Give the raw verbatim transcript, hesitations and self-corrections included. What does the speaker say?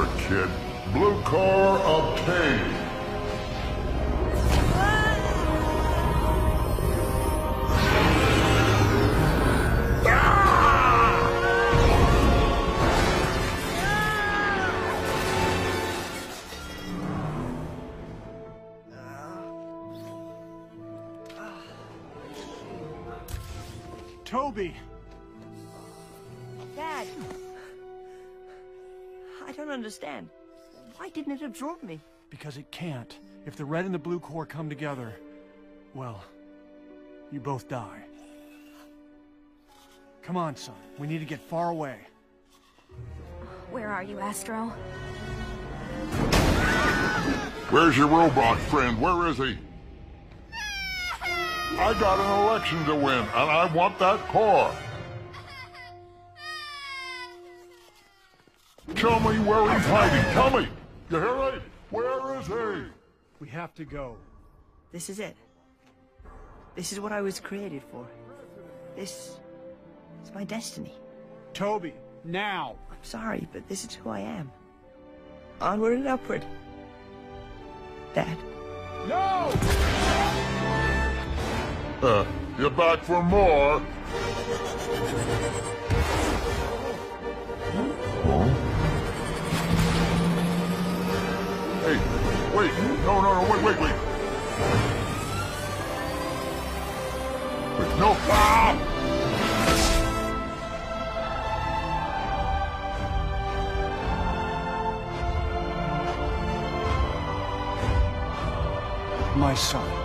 Remember, kid, blue core obtained. Toby! Dad! I don't understand. Why didn't it absorb me? Because it can't. If the red and the blue core come together, well, you both die. Come on, son. We need to get far away. Where are you, Astro? Where's your robot friend? Where is he? I got an election to win, and I want that core. Tell me where he's hiding. Tell me. You hear me? Where is he? We have to go. This is it. This is what I was created for. This is my destiny. Toby, now! I'm sorry, but this is who I am. Onward and upward. Dad. No! Uh, you're back for more. Huh? Hey, wait. No, no, no, wait, wait, wait. Wait, no. Ah! My son.